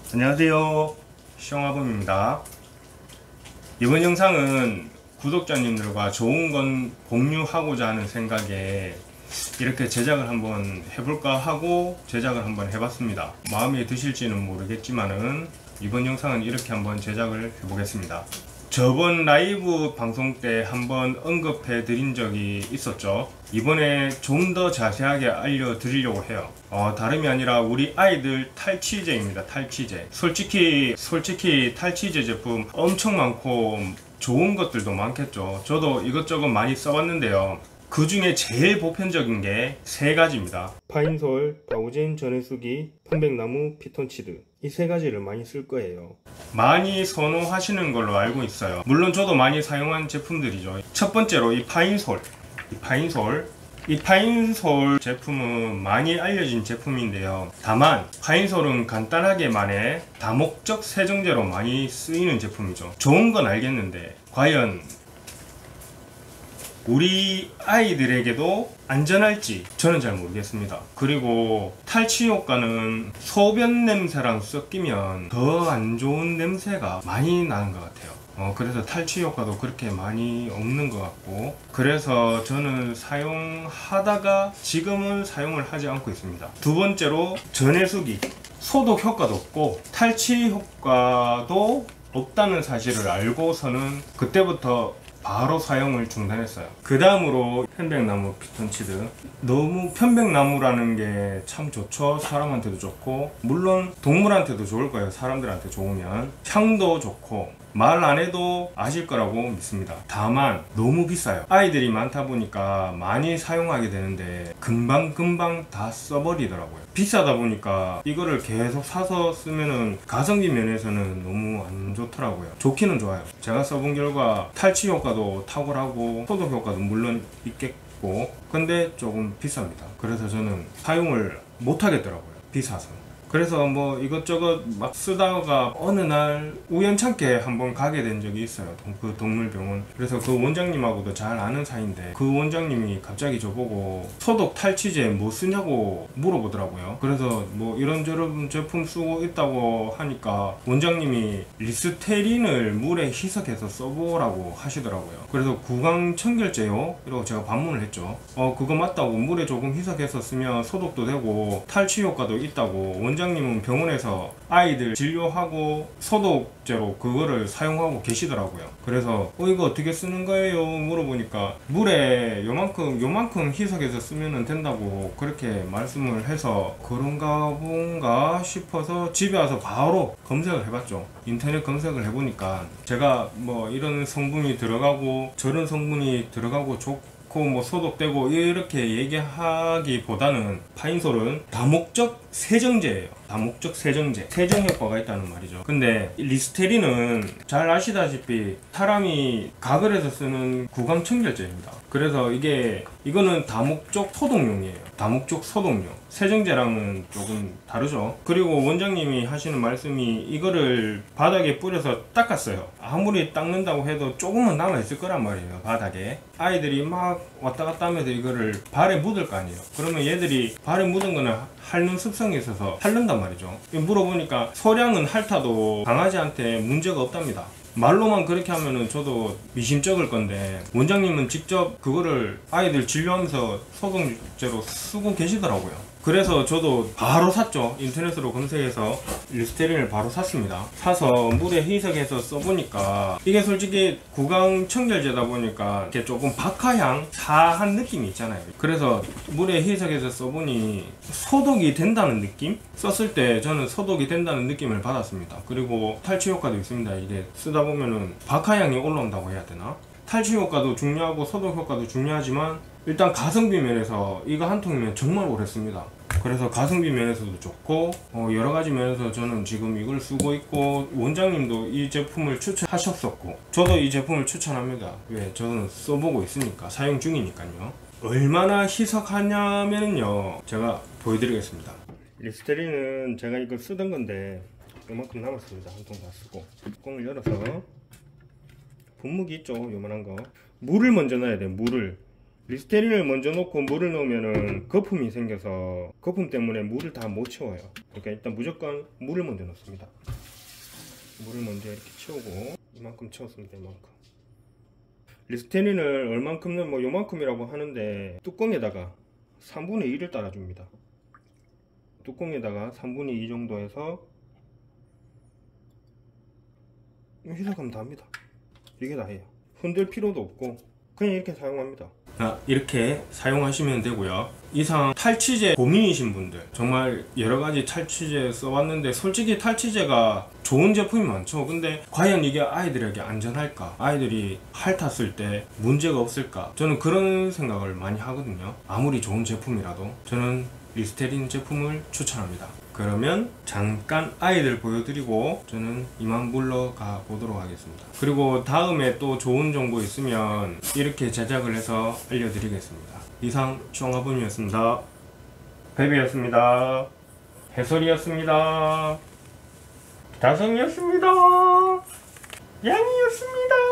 안녕하세요, 시영아범입니다. 이번 영상은 구독자님들과 좋은 건 공유하고자 하는 생각에 이렇게 제작을 한번 해볼까 하고 제작을 한번 해봤습니다. 마음에 드실지는 모르겠지만은 이번 영상은 이렇게 한번 제작을 해보겠습니다. 저번 라이브 방송 때 한번 언급해 드린 적이 있었죠. 이번에 좀 더 자세하게 알려드리려고 해요. 다름이 아니라 우리 아이들 탈취제입니다. 탈취제. 솔직히 탈취제 제품 엄청 많고 좋은 것들도 많겠죠. 저도 이것저것 많이 써봤는데요. 그 중에 제일 보편적인 게 세 가지입니다. 파인솔, 다우진, 전해수기, 편백나무, 피톤치드. 이 세 가지를 많이 쓸 거예요. 많이 선호하시는 걸로 알고 있어요. 물론 저도 많이 사용한 제품들이죠. 첫 번째로 이 파인솔 제품은 많이 알려진 제품인데요. 다만 파인솔은 간단하게 말해 다목적 세정제로 많이 쓰이는 제품이죠. 좋은 건 알겠는데 과연 우리 아이들에게도 안전할지 저는 잘 모르겠습니다. 그리고 탈취 효과는 소변 냄새랑 섞이면 더 안 좋은 냄새가 많이 나는 것 같아요. 그래서 탈취 효과도 그렇게 많이 없는 것 같고, 그래서 저는 사용하다가 지금은 사용을 하지 않고 있습니다. 두 번째로 전해수기. 소독 효과도 없고 탈취 효과도 없다는 사실을 알고서는 그때부터 바로 사용을 중단했어요. 그 다음으로 편백나무, 피톤치드. 너무 편백나무라는 게 참 좋죠. 사람한테도 좋고, 물론 동물한테도 좋을 거예요. 사람들한테 좋으면. 향도 좋고 말 안 해도 아실 거라고 믿습니다. 다만 너무 비싸요. 아이들이 많다 보니까 많이 사용하게 되는데 금방 다 써버리더라고요. 비싸다 보니까 이거를 계속 사서 쓰면은 가성비 면에서는 너무 안 좋더라고요. 좋기는 좋아요. 제가 써본 결과 탈취 효과도 탁월하고 소독 효과도 물론 있겠고, 근데 조금 비쌉니다. 그래서 저는 사용을 못 하겠더라고요. 비싸서. 그래서 뭐 이것저것 막 쓰다가 어느 날 우연찮게 한번 가게 된 적이 있어요. 그 동물병원. 그래서 그 원장님하고도 잘 아는 사이인데 그 원장님이 갑자기 저보고 소독 탈취제 뭐 쓰냐고 물어보더라고요. 그래서 뭐 이런저런 제품 쓰고 있다고 하니까 원장님이 리스테린을 물에 희석해서 써보라고 하시더라고요. 그래서 구강청결제요? 이러고 제가 반문을 했죠. 그거 맞다고, 물에 조금 희석해서 쓰면 소독도 되고 탈취 효과도 있다고 원장님은 병원에서 아이들 진료하고 소독제로 그거를 사용하고 계시더라고요. 그래서 이거 어떻게 쓰는 거예요? 물어보니까 물에 요만큼 희석해서 쓰면 된다고 그렇게 말씀을 해서 그런가 본가 싶어서 집에 와서 바로 검색을 해봤죠. 인터넷 검색을 해보니까 제가 뭐 이런 성분이 들어가고 저런 성분이 들어가고 좋고 뭐 소독되고 이렇게 얘기하기보다는 파인솔은 다목적 세정제예요. 다목적 세정제. 세정 효과가 있다는 말이죠. 근데 리스테린은 잘 아시다시피 사람이 가글 해서 쓰는 구강청결제입니다. 그래서 이거는 다목적 소독용이에요. 다목적 소독용. 세정제랑은 조금 다르죠. 그리고 원장님이 하시는 말씀이 이거를 바닥에 뿌려서 닦았어요. 아무리 닦는다고 해도 조금은 남아있을 거란 말이에요. 바닥에. 아이들이 막 왔다 갔다 하면서 이거를 발에 묻을 거 아니에요. 그러면 얘들이 발에 묻은 거는 핥는 습성이 있어서 핥는단 말이죠. 물어보니까 소량은 핥아도 강아지한테 문제가 없답니다. 말로만 그렇게 하면은 저도 미심쩍을 건데 원장님은 직접 그거를 아이들 진료하면서 소독제로 쓰고 계시더라고요. 그래서 저도 바로 샀죠. 인터넷으로 검색해서 리스테린을 바로 샀습니다. 사서 물에 희석해서 써보니까 이게 솔직히 구강청결제다 보니까 이렇게 조금 박하향 사한 느낌이 있잖아요. 그래서 물에 희석해서 써보니 소독이 된다는 느낌? 썼을 때 저는 소독이 된다는 느낌을 받았습니다. 그리고 탈취 효과도 있습니다. 이게 쓰다 보면은 박하향이 올라온다고 해야 되나? 탈취 효과도 중요하고 소독 효과도 중요하지만 일단 가성비 면에서 이거 한 통이면 정말 오래 씁니다. 그래서 가성비 면에서도 좋고 여러가지 면에서 저는 지금 이걸 쓰고 있고, 원장님도 이 제품을 추천하셨었고 저도 이 제품을 추천합니다. 왜? 저는 써보고 있으니까, 사용 중이니까요. 얼마나 희석하냐면요, 제가 보여드리겠습니다. 리스테린은 제가 이걸 쓰던 건데 이만큼 남았습니다. 한 통 다 쓰고 뚜껑을 열어서 분무기 있죠, 요만한 거. 물을 먼저 넣어야 돼요. 물을 리스테린을 먼저 넣고 물을 넣으면은 거품이 생겨서 거품 때문에 물을 다 못 채워요. 그러니까 일단 무조건 물을 먼저 넣습니다. 물을 먼저 이렇게 채우고 이만큼 채웠습니다. 이만큼. 리스테린을 얼만큼 넣으면 뭐 요만큼이라고 하는데 뚜껑에다가 3분의 1을 따라줍니다. 뚜껑에다가 3분의 2 정도 해서 희석하면 다 합니다. 이게 다예요. 흔들 필요도 없고 그냥 이렇게 사용합니다. 이렇게 사용하시면 되고요. 이상 탈취제 고민이신 분들, 정말 여러가지 탈취제 써봤는데 솔직히 탈취제가 좋은 제품이 많죠. 근데 과연 이게 아이들에게 안전할까? 아이들이 핥았을 때 문제가 없을까? 저는 그런 생각을 많이 하거든요. 아무리 좋은 제품이라도 저는 리스테린 제품을 추천합니다. 그러면 잠깐 아이들 보여드리고 저는 이만 물러가 보도록 하겠습니다. 그리고 다음에 또 좋은 정보 있으면 이렇게 제작을 해서 알려드리겠습니다. 이상 쫑아범이었습니다. 베비였습니다. 해설이었습니다. 다솜이었습니다. 양이었습니다.